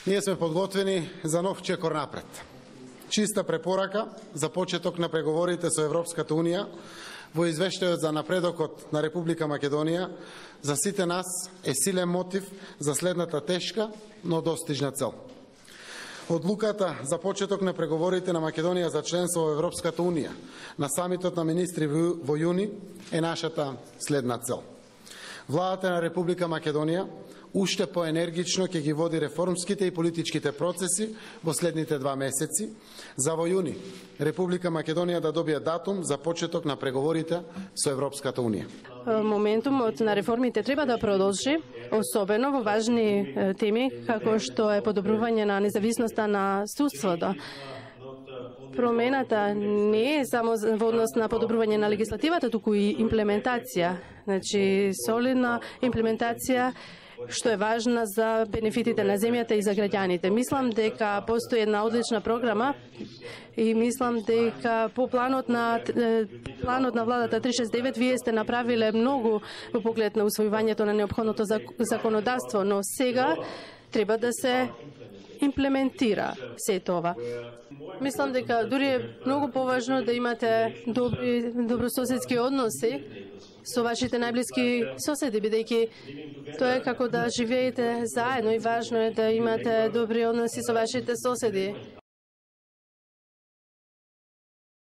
Ние сме подготвени за нов чекор напред. Чиста препорака за почеток на преговорите со Европската Унија во извештајот за напредокот на Република Македонија за сите нас е силен мотив за следната тешка, но достижна цел. Одлуката за почеток на преговорите на Македонија за членство во Европската Унија на самитот на министри во јуни е нашата следна цел. Владата на Република Македонија уште поенергично ќе ги води реформските и политичките процеси во следните 2 месеци, за во јуни Република Македонија да добие датум за почеток на преговорите со Европската Унија. Моментумот на реформите треба да продолжи, особено во важни теми како што е подобрување на независноста на судството. Промената не е само во однос на подобрување на легислативата, туку и имплементација. Значи, солидна имплементација што е важна за бенефитите на земјата и за граѓаните. Мислам дека постои една одлична програма и мислам дека по планот на владата 369 вие сте направиле многу во поглед на усвојувањето на неопходното законодавство, но сега треба да се имплементира се това. Мислам дека дури е многу поважно да имате добрососедски односи со вашите најблиски соседи, бидејќи тоа е како да живеете заедно и важно е да имате добри односи со вашите соседи.